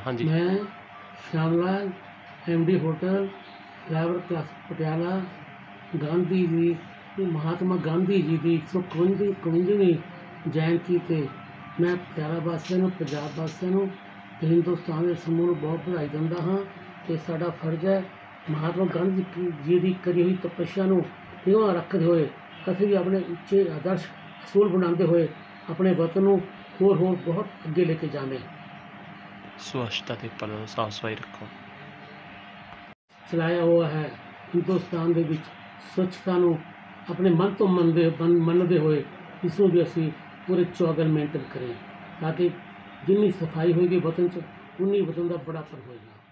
हाँ जी। मैं Shyamlal MD hotel flower class Patiala Gandhi ji Mahatma Gandhi ji की 151ਵੀਂ जयंती ਤੇ मैं ਪਟਿਆਲਾ ਵਾਸੀਆਂ ਨੂੰ ਪੰਜਾਬ ਵਾਸੀਆਂ ਨੂੰ ਤੇ ਹਿੰਦੁਸਤਾਨ ਦੇ ਸਮੂਹ ਨੂੰ ਬਹੁਤ ਵਧਾਈ ਦਿੰਦਾ ਹਾਂ ਕਿ ਸਾਡਾ ਫਰਜ਼ ਹੈ ਮਹਾਤਮਾ ਗਾਂਧੀ ਜੀ ਦੀ ਕਰੀ ਹੋਈ ਤਪੱਸਿਆ ਨੂੰ ਨਿਭਾ ਰੱਖਦੇ ਹੋਏ ਅਸੀਂ ਵੀ ਆਪਣੇ ਉੱਚੇ ਆਦਰਸ਼ ਅਸੂਲ ਬਣਾਉਂਦੇ ਹੋਏ ਆਪਣੇ ਵਤਨ ਨੂੰ ਹੋਰ ਬਹੁਤ ਅੱਗੇ ਲੈ ਕੇ ਜਾਵੇਂ। स्वच्छता ਤੇ ਪਰ ਸਾਫ ਸਫਾਈ ਰੱਖੋ। ਚਲਾਇਆ ਹੋਇਆ ਹੈ ਹਿੰਦੁਸਤਾਨ ਦੇ ਵਿੱਚ ਸਵੱਛਤਾ ਨੂੰ ਆਪਣੇ ਮਨ ਤੋਂ ਮੰਨਦੇ ਹੋਏ ਇਸ ਨੂੰ ਵੀ ਅਸੀਂ ਪੂਰੇ ਚੌਗਲ ਮੇਨਟੇਨ ਕरें ਤਾਂ ਕਿ ਜਿੰਨੀ ਸਫਾਈ ਹੋਏਗੀ ਵਤਨ 'ਚ ਉਨੀ ਵਤਨ ਦਾ ਬੜਾਪਨ ਹੋਏਗਾ।